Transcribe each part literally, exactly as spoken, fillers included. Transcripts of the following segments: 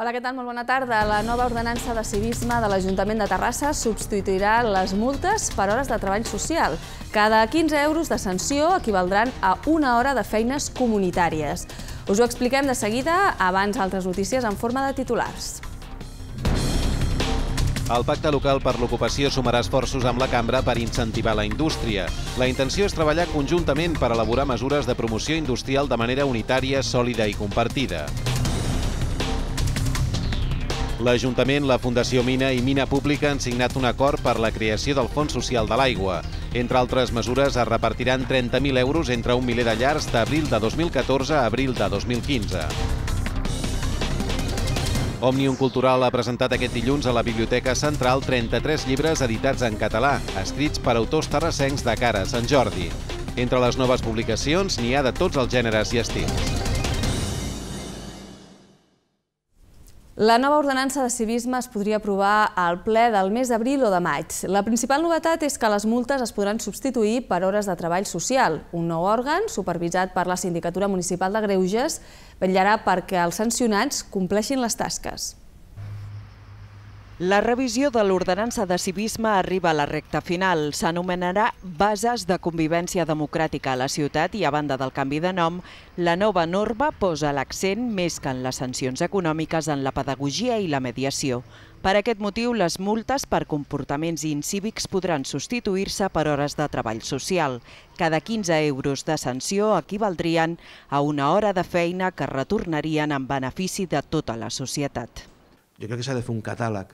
Hola, què tal? Molt bona tarda. La nova ordenança de civisme de l'Ajuntament de Terrassa substituirà les multes per hores de treball social. Cada quinze euros de sanció equivaldran a una hora de feines comunitàries. Us ho expliquem de seguida, abans altres notícies en forma de titulars. El Pacte Local per l'Ocupació sumarà esforços amb la Cambra per incentivar la indústria. La intenció és treballar conjuntament per elaborar mesures de promoció industrial de manera unitària, sòlida i compartida. L'Ajuntament, la Fundació Mina i Mina Pública han signat un acord per la creació del Fons Social de l'Aigua. Entre altres mesures, es repartiran trenta mil euros entre un miler de llars d'abril de dos mil catorze a abril de dos mil quinze. Òmnium Cultural ha presentat aquest dilluns a la Biblioteca Central trenta-tres llibres editats en català, escrits per autors terrassencs de cara a Sant Jordi. Entre les noves publicacions n'hi ha de tots els gèneres i estils. La nova ordenança de civisme es podria aprovar al ple del mes d'abril o de maig. La principal novetat és que les multes es podran substituir per hores de treball social. Un nou òrgan, supervisat per la Sindicatura Municipal de Greuges, vetllarà perquè els sancionats compleixin les tasques. La revisió de l'ordenança de civisme arriba a la recta final. S'anomenarà Bases de Convivència Democràtica a la ciutat i, a banda del canvi de nom, la nova norma posa l'accent més que en les sancions econòmiques en la pedagogia i la mediació. Per aquest motiu, les multes per comportaments incívics podran substituir-se per hores de treball social. Cada quinze euros de sanció equivaldrien a una hora de feina que retornarien en benefici de tota la societat. Jo crec que s'ha de fer un catàleg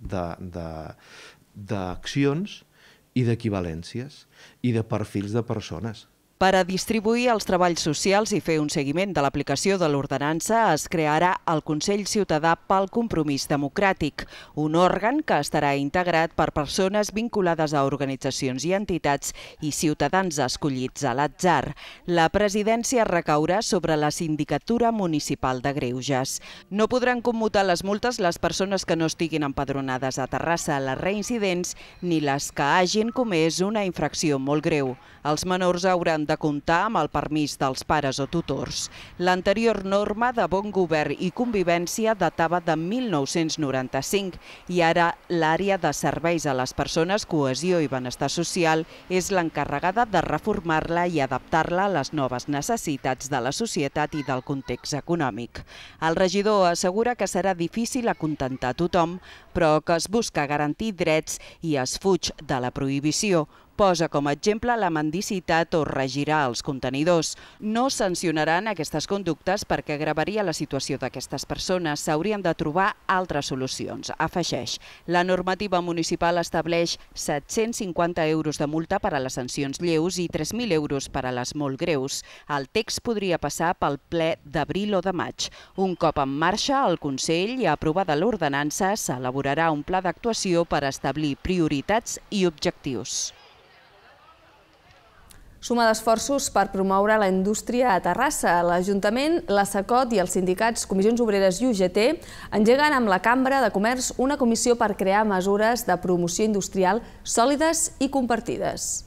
d'accions i d'equivalències i de perfils de persones. Per a distribuir els treballs socials i fer un seguiment de l'aplicació de l'ordenança es crearà el Consell Ciutadà pel Compromís Democràtic, un òrgan que estarà integrat per persones vinculades a organitzacions i entitats i ciutadans escollits a l'atzar. La presidència recaurà sobre la Sindicatura Municipal de Greuges. No podran commutar les multes les persones que no estiguin empadronades a Terrassa, les reincidents, ni les que hagin comès una infracció molt greu. Els menors hauran de comptar amb el permís dels pares o tutors. L'anterior norma de bon govern i convivència datava de mil nou-cents noranta-cinc i ara l'àrea de serveis a les persones, cohesió i benestar social és l'encarregada de reformar-la i adaptar-la a les noves necessitats de la societat i del context econòmic. El regidor assegura que serà difícil acontentar tothom, però que es busca garantir drets i es fuig de la prohibició. Posa com a exemple la mendicitat o regirà els contenidors. No sancionaran aquestes conductes perquè agravaria la situació d'aquestes persones. S'haurien de trobar altres solucions, afegeix. La normativa municipal estableix set-cents cinquanta euros de multa per a les sancions lleus i tres mil euros per a les molt greus. El text podria passar pel ple d'abril o de maig. Un cop en marxa, el Consell i aprovada l'ordenança s'elaborarà un pla d'actuació per establir prioritats i objectius. Suma d'esforços per promoure la indústria a Terrassa. L'Ajuntament, la SECOT i els sindicats Comissions Obreres i U G T engeguen amb la Cambra de Comerç una comissió per crear mesures de promoció industrial sòlides i compartides.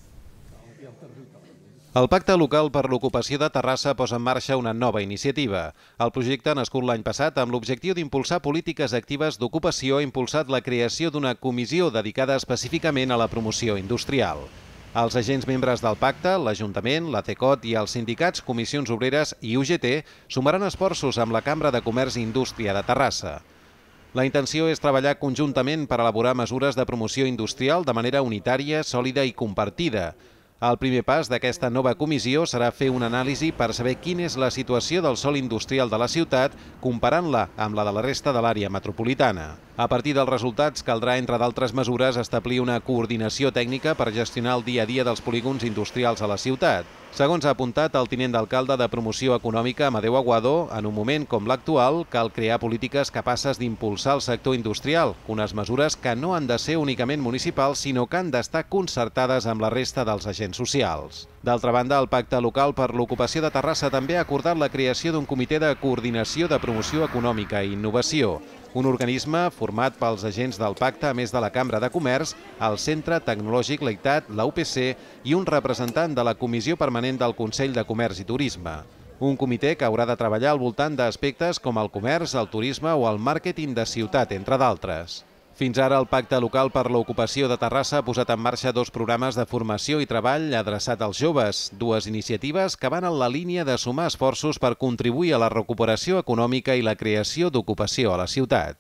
El Pacte Local per l'Ocupació de Terrassa posa en marxa una nova iniciativa. El projecte, nascut l'any passat amb l'objectiu d'impulsar polítiques actives d'ocupació, ha impulsat la creació d'una comissió dedicada específicament a la promoció industrial. Els agents membres del pacte, l'Ajuntament, la SECOT i els sindicats Comissions Obreres i U G T sumaran esforços amb la Cambra de Comerç i Indústria de Terrassa. La intenció és treballar conjuntament per elaborar mesures de promoció industrial de manera unitària, sòlida i compartida. El primer pas d'aquesta nova comissió serà fer una anàlisi per saber quina és la situació del sòl industrial de la ciutat, comparant-la amb la de la resta de l'àrea metropolitana. A partir dels resultats, caldrà, entre d'altres mesures, establir una coordinació tècnica per gestionar el dia a dia dels polígons industrials a la ciutat. Segons ha apuntat el tinent d'alcalde de Promoció Econòmica, Amadeu Aguado, en un moment com l'actual, cal crear polítiques capaces d'impulsar el sector industrial, unes mesures que no han de ser únicament municipals, sinó que han d'estar concertades amb la resta dels agents socials. D'altra banda, el Pacte Local per l'Ocupació de Terrassa també ha acordat la creació d'un comitè de coordinació de promoció econòmica i innovació, un organisme format pels agents del pacte, a més de la Cambra de Comerç, el Centre Tecnològic Leitat, la U P C i un representant de la Comissió Permanent del Consell de Comerç i Turisme. Un comitè que haurà de treballar al voltant d'aspectes com el comerç, el turisme o el màrqueting de ciutat, entre d'altres. Fins ara, el Pacte Local per l'Ocupació de Terrassa ha posat en marxa dos programes de formació i treball adreçat als joves, dues iniciatives que van en la línia de sumar esforços per contribuir a la recuperació econòmica i la creació d'ocupació a la ciutat.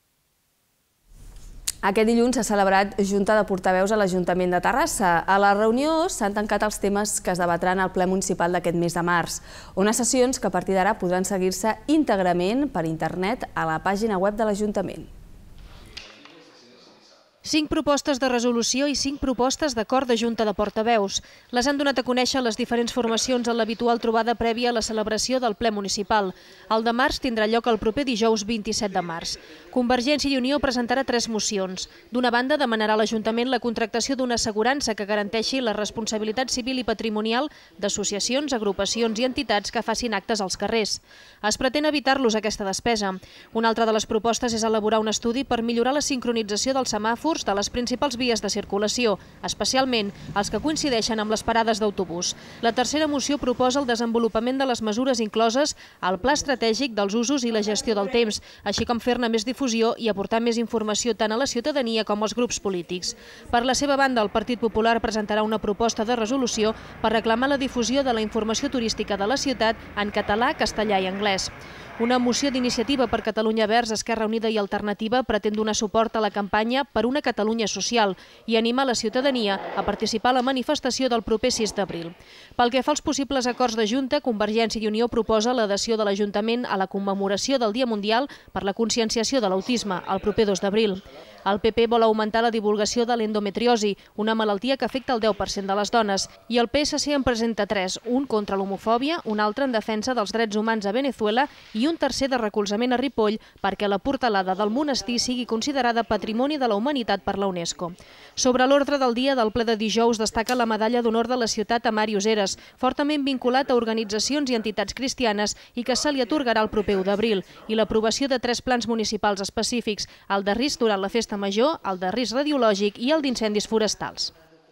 Aquest dilluns s'ha celebrat Junta de Portaveus a l'Ajuntament de Terrassa. A la reunió s'han tancat els temes que es debatran al ple municipal d'aquest mes de març, unes sessions que a partir d'ara podran seguir-se íntegrament per internet a la pàgina web de l'Ajuntament. Cinc propostes de resolució i cinc propostes d'acord de Junta de Portaveus. Les han donat a conèixer les diferents formacions en l'habitual trobada prèvia a la celebració del ple municipal. El de març tindrà lloc el proper dijous vint-i-set de març. Convergència i Unió presentarà tres mocions. D'una banda, demanarà a l'Ajuntament la contractació d'una assegurança que garanteixi la responsabilitat civil i patrimonial d'associacions, agrupacions i entitats que facin actes als carrers. Es pretén evitar-los aquesta despesa. Una altra de les propostes és elaborar un estudi per millorar la sincronització dels semàfors de les principals vies de circulació, especialment els que coincideixen amb les parades d'autobús. La tercera moció proposa el desenvolupament de les mesures incloses al Pla Estratègic dels usos i la gestió del temps, així com fer-ne més difusió i aportar més informació tant a la ciutadania com als grups polítics. Per la seva banda, el Partit Popular presentarà una proposta de resolució per reclamar la difusió de la informació turística de la ciutat en català, castellà i anglès. Una moció d'Iniciativa per Catalunya Verds, Esquerra Unida i Alternativa pretén donar suport a la campanya per una Catalunya social i animar la ciutadania a participar a la manifestació del proper sis d'abril. Pel que fa als possibles acords de Junta, Convergència i Unió proposa l'adhesió de l'Ajuntament a la commemoració del Dia Mundial per la Conscienciació de l'Autisme, el proper dos d'abril. El P P vol augmentar la divulgació de l'endometriosi, una malaltia que afecta el deu per cent de les dones, i el P S C en presenta tres, un contra l'homofòbia, un altre en defensa dels drets humans a Venezuela i un tercer de recolzament a Ripoll perquè la portalada del monestir sigui considerada Patrimoni de la Humanitat per la UNESCO. Sobre l'ordre del dia del ple de dijous destaca la medalla d'honor de la ciutat a Mari Useres, fortament vinculat a organitzacions i entitats cristianes i que se li atorgarà el proper u d'abril, i l'aprovació de tres plans municipals específics, el de risc durant la festa major, el de risc radiològic i el d'incendis forestals.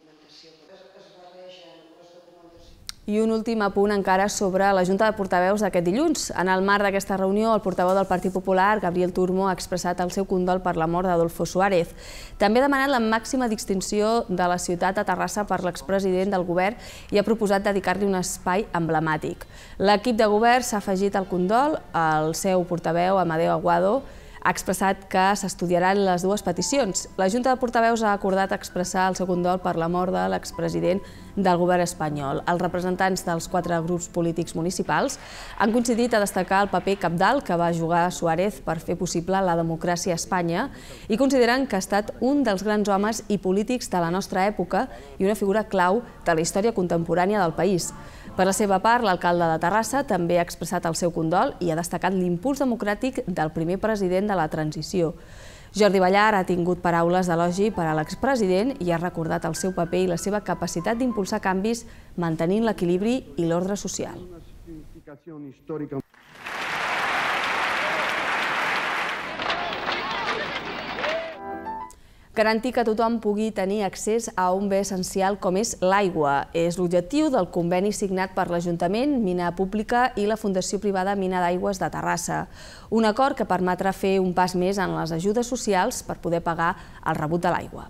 I un últim apunt encara sobre la Junta de Portaveus d'aquest dilluns. En el marc d'aquesta reunió, el portaveu del Partit Popular, Gabriel Turmo, ha expressat el seu condol per la mort d'Adolfo Suárez. També ha demanat la màxima distinció de la ciutat de Terrassa per l'expresident del govern i ha proposat dedicar-li un espai emblemàtic. L'equip de govern s'ha afegit al condol. El seu portaveu, Amadeo Aguado, ha expressat que s'estudiaran les dues peticions. La Junta de Portaveus ha acordat expressar el seu condol per la mort de l'expresident del govern espanyol. Els representants dels quatre grups polítics municipals han coincidit a destacar el paper cabdal que va jugar Suárez per fer possible la democràcia a Espanya i consideren que ha estat un dels grans homes i polítics de la nostra època i una figura clau de la història contemporània del país. Per la seva part, l'alcalde de Terrassa també ha expressat el seu condol i ha destacat l'impuls democràtic del primer president de la transició. Jordi Ballar ha tingut paraules d'elogi per a l'expresident i ha recordat el seu paper i la seva capacitat d'impulsar canvis mantenint l'equilibri i l'ordre social. Garantir que tothom pugui tenir accés a un bé essencial com és l'aigua. És l'objectiu del conveni signat per l'Ajuntament, Mina Pública i la Fundació Privada Mina d'Aigües de Terrassa. Un acord que permetrà fer un pas més en les ajudes socials per poder pagar el rebut de l'aigua.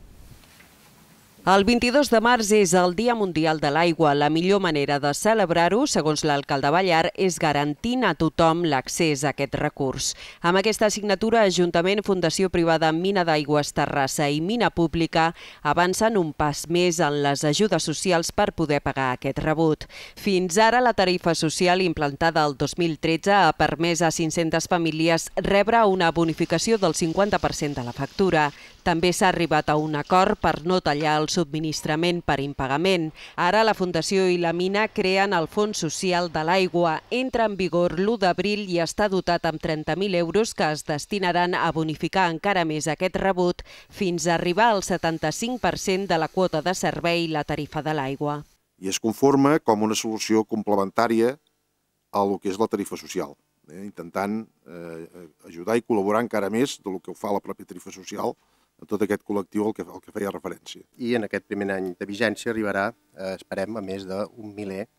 El vint-i-dos de març és el Dia Mundial de l'Aigua. La millor manera de celebrar-ho, segons l'alcalde Ballar, és garantint a tothom l'accés a aquest recurs. Amb aquesta assignatura, Ajuntament, Fundació Privada Mina d'Aigües Terrassa i Mina Pública avancen un pas més en les ajudes socials per poder pagar aquest rebut. Fins ara, la tarifa social implantada el dos mil tretze ha permès a cinc-centes famílies rebre una bonificació del cinquanta per cent de la factura. També s'ha arribat a un acord per no tallar el subministrament per impagament. Ara la Fundació i la Mina creen el Fons Social de l'Aigua. Entra en vigor l'u d'abril i està dotat amb trenta mil euros que es destinaran a bonificar encara més aquest rebut fins a arribar al setanta-cinc per cent de la quota de servei i la tarifa de l'aigua. I es conforma com una solució complementària a lo que és la tarifa social, intentant ajudar i col·laborar encara més del que ho fa la pròpia tarifa social a tot aquest col·lectiu al que, al que feia referència. I en aquest primer any de vigència arribarà, eh, esperem, a més d'un miler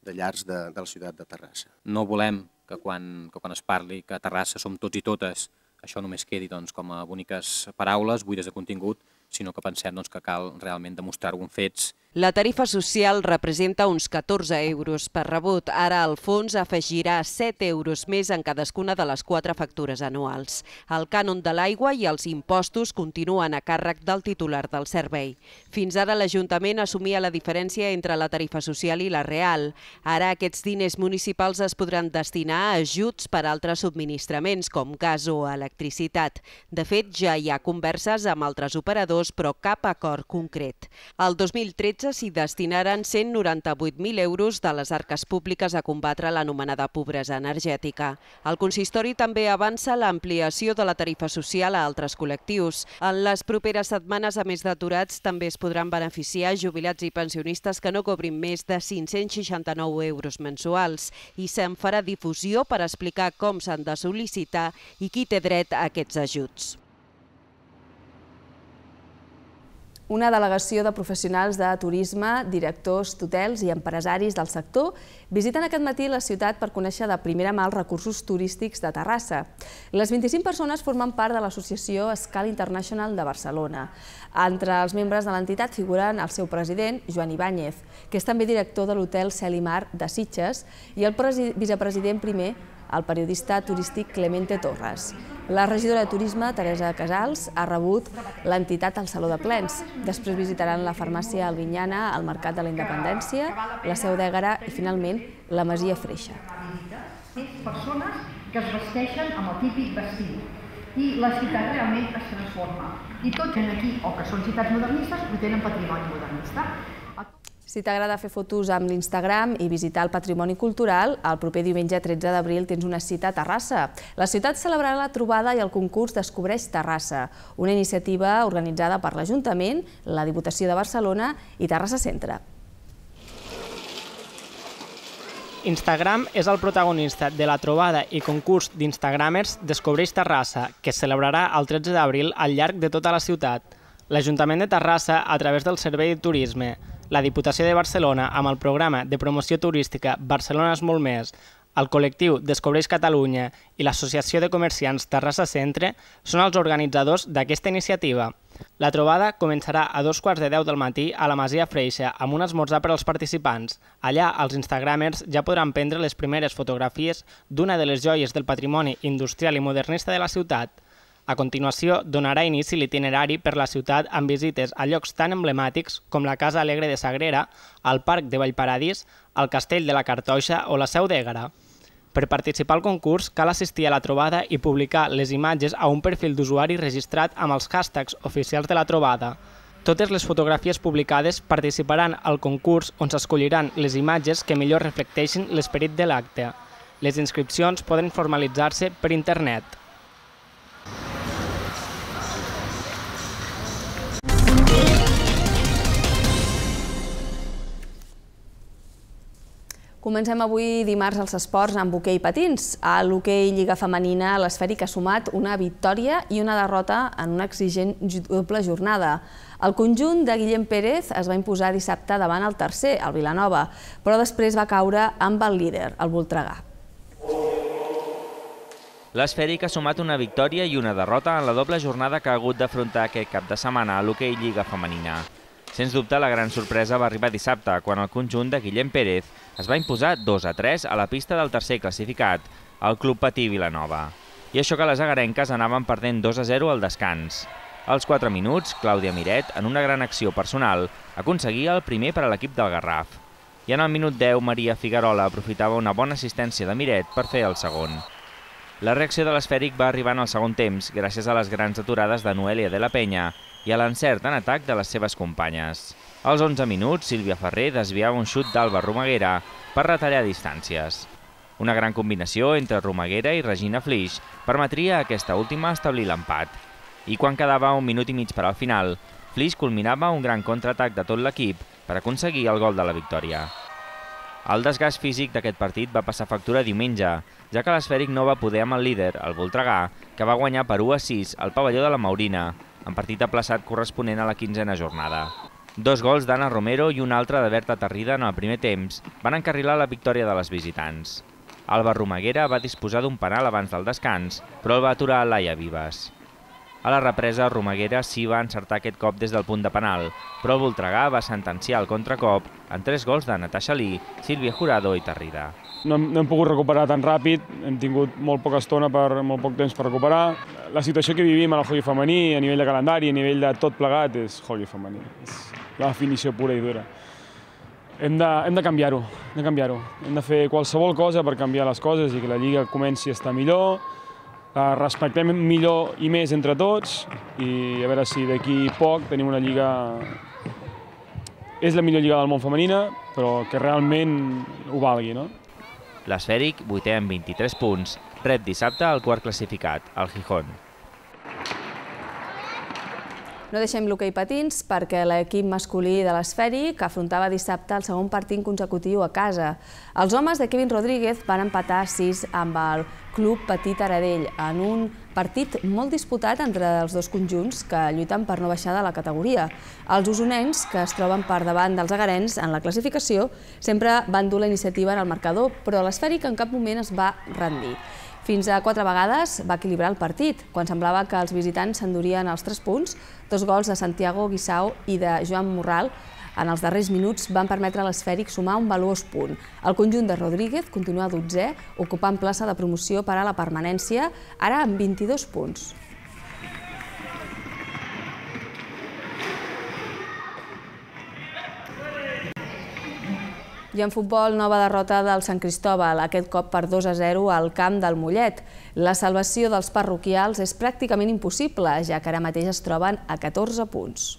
de llars de, de la ciutat de Terrassa. No volem que quan, que quan es parli que a Terrassa som tots i totes, això només quedi doncs, com a boniques paraules, buides de contingut, sinó que pensem doncs, que cal realment demostrar-ho amb fets. La tarifa social representa uns catorze euros per rebut. Ara el fons afegirà set euros més en cadascuna de les quatre factures anuals. El cànon de l'aigua i els impostos continuen a càrrec del titular del servei. Fins ara l'Ajuntament assumia la diferència entre la tarifa social i la real. Ara aquests diners municipals es podran destinar a ajuts per a altres subministraments, com gas o electricitat. De fet, ja hi ha converses amb altres operadors, però cap acord concret. El dos mil tretze s'hi destinaren cent noranta-vuit mil euros de les arques públiques a combatre l'anomenada pobresa energètica. El consistori també avança l'ampliació de la tarifa social a altres col·lectius. En les properes setmanes, a més d'aturats, també es podran beneficiar jubilats i pensionistes que no cobrin més de cinc-cents seixanta-nou euros mensuals i se'n farà difusió per explicar com s'han de sol·licitar i qui té dret a aquests ajuts. Una delegació de professionals de turisme, directors d'hotels i empresaris del sector visiten aquest matí la ciutat per conèixer de primera mà els recursos turístics de Terrassa. Les vint-i-cinc persones formen part de l'associació Escala International de Barcelona. Entre els membres de l'entitat figuren el seu president, Joan Ibáñez, que és també director de l'hotel Cel i Mar de Sitges, i el vicepresident primer, el periodista turístic Clemente Torres. La regidora de Turisme, Teresa Casals, ha rebut l'entitat al Saló de Plens. Després visitaran la farmàcia Albinyana, el Mercat de la Independència, la Seu d'Ègara i, finalment, la Masia Freixa. Persones que es vesteixen amb el típic vestit i la ciutat realment es transforma. I tots aquí, o que són ciutats modernistes, o tenen patrimoni modernista. Si t'agrada fer fotos amb l'Instagram i visitar el patrimoni cultural, el proper diumenge tretze d'abril tens una cita a Terrassa. La ciutat celebrarà la trobada i el concurs Descobreix Terrassa, una iniciativa organitzada per l'Ajuntament, la Diputació de Barcelona i Terrassa Centre. Instagram és el protagonista de la trobada i concurs d'Instagramers Descobreix Terrassa, que es celebrarà el tretze d'abril al llarg de tota la ciutat. L'Ajuntament de Terrassa, a través del Servei de Turisme, la Diputació de Barcelona, amb el programa de promoció turística Barcelona és molt més, el col·lectiu Descobreix Catalunya i l'Associació de Comerciants Terrassa Centre són els organitzadors d'aquesta iniciativa. La trobada començarà a dos quarts de deu del matí a la Masia Freixa amb un esmorzar per als participants. Allà, els instagramers ja podran prendre les primeres fotografies d'una de les joies del patrimoni industrial i modernista de la ciutat. A continuació, donarà inici l'itinerari per la ciutat amb visites a llocs tan emblemàtics com la Casa Alegre de Sagrera, el Parc de Vallparadís, el Castell de la Cartoixa o la Seu d'Ègara. Per participar al concurs, cal assistir a la trobada i publicar les imatges a un perfil d'usuari registrat amb els hashtags oficials de la trobada. Totes les fotografies publicades participaran al concurs on s'escolliran les imatges que millor reflecteixin l'esperit de l'acte. Les inscripcions poden formalitzar-se per internet. Comencem avui dimarts als esports amb hoquei patins. A l'hoquei Lliga Femenina, l'Esfèric ha sumat una victòria i una derrota en una exigent doble jornada. El conjunt de Guillem Pérez es va imposar dissabte davant el tercer, el Vilanova, però després va caure amb el líder, el Voltregà. L'Esfèric ha sumat una victòria i una derrota en la doble jornada que ha hagut d'afrontar aquest cap de setmana a l'hoquei Lliga Femenina. Sens dubte, la gran sorpresa va arribar dissabte, quan el conjunt de Guillem Pérez es va imposar dos a tres a la pista del tercer classificat, el Club Patí Vilanova. I això que les agarenques anaven perdent dos a zero al descans. Als quatre minuts, Clàudia Miret, en una gran acció personal, aconseguia el primer per a l'equip del Garraf. I en el minut deu, Maria Figuerola aprofitava una bona assistència de Miret per fer el segon. La reacció de l'Esfèric va arribar en el segon temps, gràcies a les grans aturades de Noelia de la Penya i a l'encert en atac de les seves companyes. Als onze minuts, Sílvia Ferrer desviava un xut d'Alba Romaguera per retallar distàncies. Una gran combinació entre Romaguera i Regina Flix permetria a aquesta última establir l'empat. I quan quedava un minut i mig per al final, Flix culminava un gran contraatac de tot l'equip per aconseguir el gol de la victòria. El desgast físic d'aquest partit va passar factura diumenge, ja que l'Esfèric no va poder amb el líder, el Voltregà, que va guanyar per u a sis al pavelló de la Maurina, en partit aplaçat corresponent a la quinzena jornada. Dos gols d'Anna Romero i un altre de Berta Tarrida en el primer temps van encarrilar la victòria de les visitants. Alba Romaguera va disposar d'un penal abans del descans, però el va aturar Laia Vives. A la represa, Romaguera sí va encertar aquest cop des del punt de penal, però el Voltregà va sentenciar el contracop en tres gols de Natasha Lee, Sílvia Jurado i Tarrida. No hem, no hem pogut recuperar tan ràpid, hem tingut molt poca estona, per, molt poc temps per recuperar. La situació que vivim al hockey femení, a nivell de calendari, a nivell de tot plegat, és hockey femení. És la definició pura i dura. Hem de, hem de canviar-ho, hem de canviar-ho. Hem de fer qualsevol cosa per canviar les coses i que la Lliga comenci a estar millor, la respectem millor i més entre tots i a veure si d'aquí poc tenim una Lliga... És la millor Lliga del món femenina, però que realment ho valgui, no? L'Esfèric, vuitè amb vint-i-tres punts, rep dissabte el quart classificat, el Gijón. No deixem l'hoquei patins perquè l'equip masculí de l'Esfèric afrontava dissabte el segon partit consecutiu a casa. Els homes de Kevin Rodríguez van empatar sis amb el Club Petit Aradell en un partit molt disputat entre els dos conjunts que lluiten per no baixar de la categoria. Els usonencs, que es troben per davant dels agarens en la classificació, sempre van dur la iniciativa en el marcador, però l'Esfèric en cap moment es va rendir. Fins a quatre vegades va equilibrar el partit, quan semblava que els visitants s'endurien els tres punts. Dos gols de Santiago Guisao i de Joan Morral en els darrers minuts van permetre a l'Esfèric sumar un valuós punt. El conjunt de Rodríguez continua dotzè, ocupant plaça de promoció per a la permanència, ara amb vint-i-dos punts. I en futbol, nova derrota del Sant Cristóbal, aquest cop per dos a zero al camp del Mollet. La salvació dels parroquials és pràcticament impossible, ja que ara mateix es troben a catorze punts.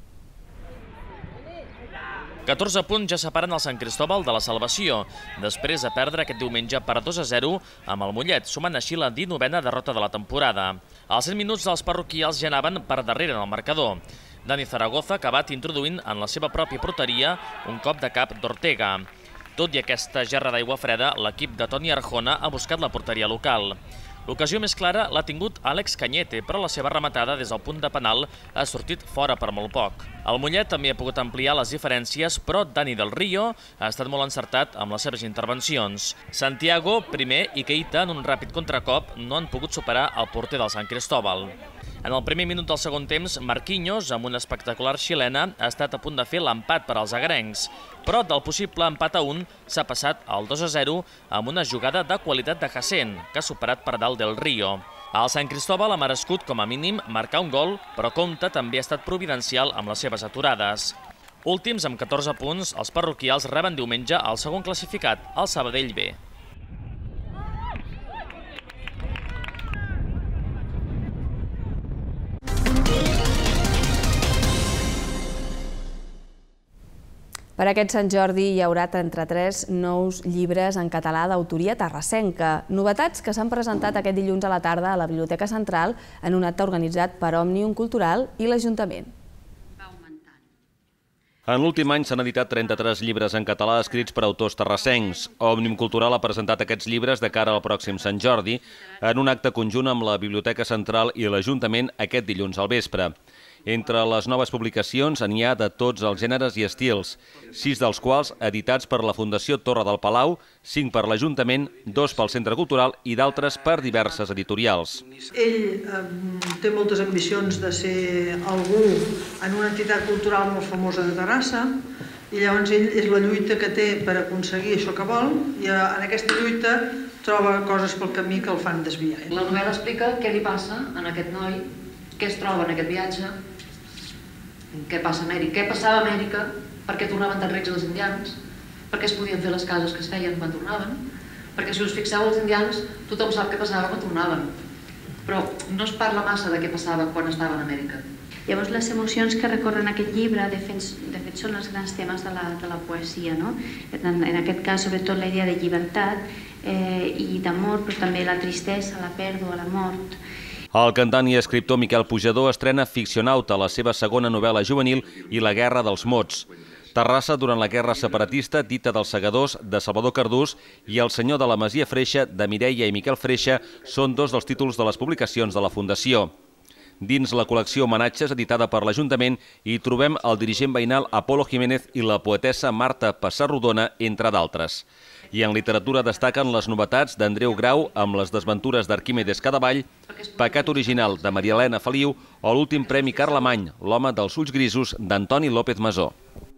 catorze punts ja separen el Sant Cristóbal de la salvació, després de perdre aquest diumenge per dos a zero amb el Mollet, sumant així la dinovena derrota de la temporada. Als set minuts els parroquials ja anaven per darrere en el marcador. Dani Zaragoza ha acabat introduint en la seva pròpia porteria un cop de cap d'Ortega. Tot i aquesta gerra d'aigua freda, l'equip de Toni Arjona ha buscat la porteria local. L'ocasió més clara l'ha tingut Àlex Cañete, però la seva rematada des del punt de penal ha sortit fora per molt poc. El Mollet també ha pogut ampliar les diferències, però Dani del Rio ha estat molt encertat amb les seves intervencions. Santiago, primer, i Keita, en un ràpid contracop, no han pogut superar el porter del Sant Cristóbal. En el primer minut del segon temps, Marquinhos, amb una espectacular xilena, ha estat a punt de fer l'empat per als agarencs. Però del possible empat a un s'ha passat al dos a zero amb una jugada de qualitat de Hassen, que ha superat per dalt del Rio. El Sant Cristóbal ha merescut com a mínim marcar un gol, però compte també ha estat providencial amb les seves aturades. Últims amb catorze punts, els parroquials reben diumenge el segon classificat, el Sabadell B. Per aquest Sant Jordi hi haurà trenta-tres nous llibres en català d'autoria terrassenca. Novetats que s'han presentat aquest dilluns a la tarda a la Biblioteca Central en un acte organitzat per Òmnium Cultural i l'Ajuntament. En l'últim any s'han editat trenta-tres llibres en català escrits per autors terrassencs. Òmnium Cultural ha presentat aquests llibres de cara al pròxim Sant Jordi en un acte conjunt amb la Biblioteca Central i l'Ajuntament aquest dilluns al vespre. Entre les noves publicacions n'hi ha de tots els gèneres i estils, sis dels quals editats per la Fundació Torre del Palau, cinc per l'Ajuntament, dos pel Centre Cultural i d'altres per diverses editorials. Ell eh, té moltes ambicions de ser algú en una entitat cultural molt famosa de Terrassa i llavors ell és la lluita que té per aconseguir això que vol i en aquesta lluita troba coses pel camí que el fan desviar. La novel·la explica què li passa a aquest noi, què es troba en aquest viatge, què passa a Amèrica, què passava a Amèrica, per què tornaven tan rics els indians, per què es podien fer les cases que es feien quan tornaven, perquè si us fixeu els indians tothom sap què passava quan tornaven, però no es parla massa de què passava quan estaven a Amèrica. Llavors les emocions que recorren aquest llibre de fet, de fet són els grans temes de la, de la poesia, no? En, en aquest cas sobretot la idea de llibertat eh, i d'amor, però també la tristesa, la pèrdua, la mort. El cantant i escriptor Miquel Pujador estrena Ficcionauta, la seva segona novel·la juvenil, i La guerra dels mots. Terrassa durant la guerra separatista, Dita dels segadors, de Salvador Cardús, i El senyor de la Masia Freixa, de Mireia i Miquel Freixa, són dos dels títols de les publicacions de la Fundació. Dins la col·lecció Homenatges, editada per l'Ajuntament, hi trobem el dirigent veïnal Apolo Jiménez i la poetessa Marta Passarrodona, entre d'altres. I en literatura destaquen les novetats d'Andreu Grau amb les desventures d'Arquímedes Cadavall, Pecat original de Maria Elena Feliu o l'últim premi Carlemany, l'home dels ulls grisos d'Antoni López Masó.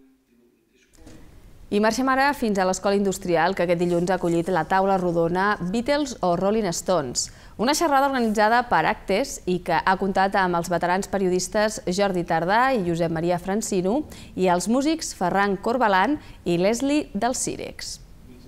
I marxem ara fins a l'Escola Industrial, que aquest dilluns ha acollit la taula rodona Beatles o Rolling Stones, una xerrada organitzada per Actes i que ha comptat amb els veterans periodistes Jordi Tardà i Josep Maria Francino i els músics Ferran Corbalan i Leslie del Cirex.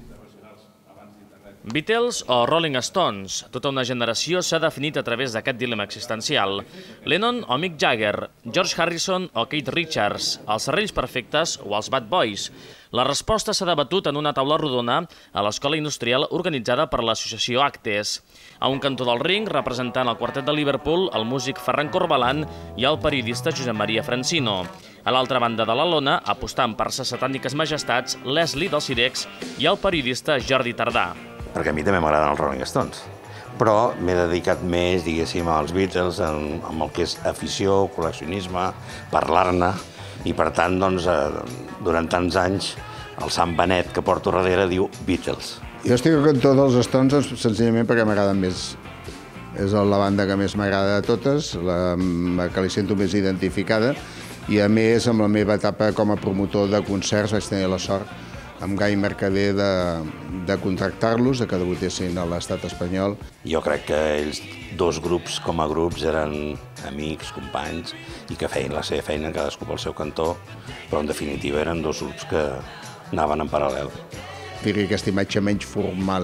Beatles o Rolling Stones? Tota una generació s'ha definit a través d'aquest dilema existencial. Lennon o Mick Jagger, George Harrison o Keith Richards, els serrells perfectes o els Bad Boys. La resposta s'ha debatut en una taula rodona a l'Escola Industrial organitzada per l'associació Actes. A un cantó del ring, representant el quartet de Liverpool, el músic Ferran Corbalan i el periodista Josep Maria Francino. A l'altra banda de la lona, apostant per ses satàniques majestats, Leslie del Cirex i el periodista Jordi Tardà. Perquè a mi també m'agraden els Rolling Stones, però m'he dedicat més, diguéssim, als Beatles, amb el que és afició, col·leccionisme, parlar-ne, i per tant, doncs, durant tants anys, el Sant Benet que porto darrere diu Beatles. Jo estic al cantó dels Stones senzillament perquè m'agraden més. És la banda que més m'agrada de totes, la que li sento més identificada, i a més, amb la meva etapa com a promotor de concerts vaig tenir la sort amb Gai Mercader de, de contractar-los, de que debutessin a l'estat espanyol. Jo crec que ells, dos grups com a grups, eren amics, companys, i que feien la seva feina, cadascú pel seu cantó, però en definitiva eren dos grups que anaven en paral·lel. Digui aquesta imatge menys formal.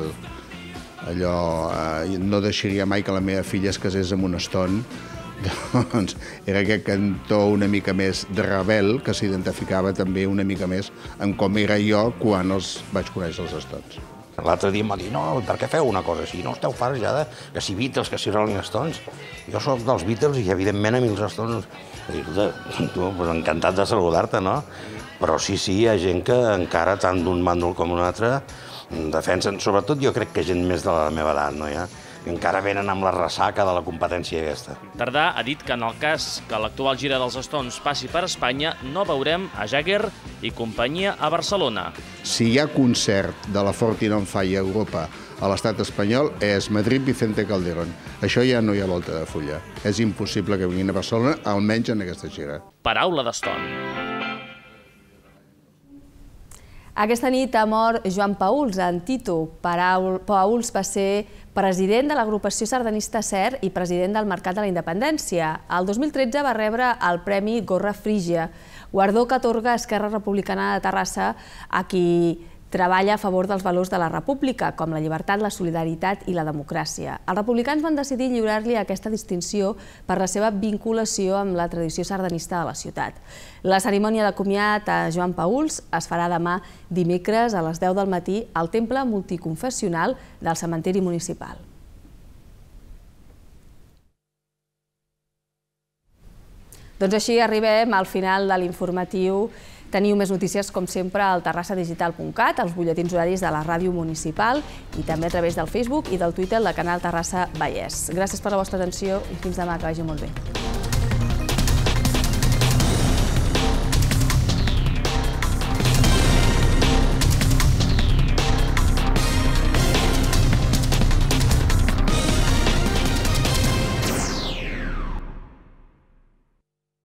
Allò, eh, no deixaria mai que la meva filla es casés amb un Stone. Doncs era aquest cantó una mica més de rebel, que s'identificava també una mica més amb com era jo quan els vaig conèixer els Stones. L'altre dia em va dir, no, per què feu una cosa així? No esteu farts ja de que si Beatles, que si Rolling Stones. Jo soc dels Beatles i evidentment a mi els Stones... Tu, encantat de saludar-te, no? Però sí, sí, hi ha gent que encara, tant d'un bàndol com un altre, defensen, sobretot jo crec que gent més de la meva edat, no hi ha? Encara venen amb la ressaca de la competència aquesta. Tardà ha dit que en el cas que l'actual gira dels Stones passi per Espanya, no veurem a Jagger i companyia a Barcelona. Si hi ha concert de la Fortin on Fire a Europa a l'estat espanyol, és Madrid Vicente Calderón. Això ja no hi ha volta de fulla. És impossible que vinguin a Barcelona, almenys en aquesta gira. Paraula de Stone. Aquesta nit ha mort Joan Pauls, en Tito. Pauls va ser president de l'agrupació sardanista SER i president del Mercat de la Independència. El dos mil tretze va rebre el Premi Gorra Frígia, guardó que atorga Esquerra Republicana de Terrassa a qui treballa a favor dels valors de la república, com la llibertat, la solidaritat i la democràcia. Els republicans van decidir lliurar-li aquesta distinció per la seva vinculació amb la tradició sardanista de la ciutat. La cerimònia de comiat a Joan Pauls es farà demà dimecres a les deu del matí al Temple Multiconfessional del Cementiri Municipal. Doncs així arribem al final de l'informatiu. Teniu més notícies, com sempre, al terrassa digital punt cat, als butlletins horaris de la ràdio municipal i també a través del Facebook i del Twitter del canal Terrassa Vallès. Gràcies per la vostra atenció i fins demà, que vagi molt bé.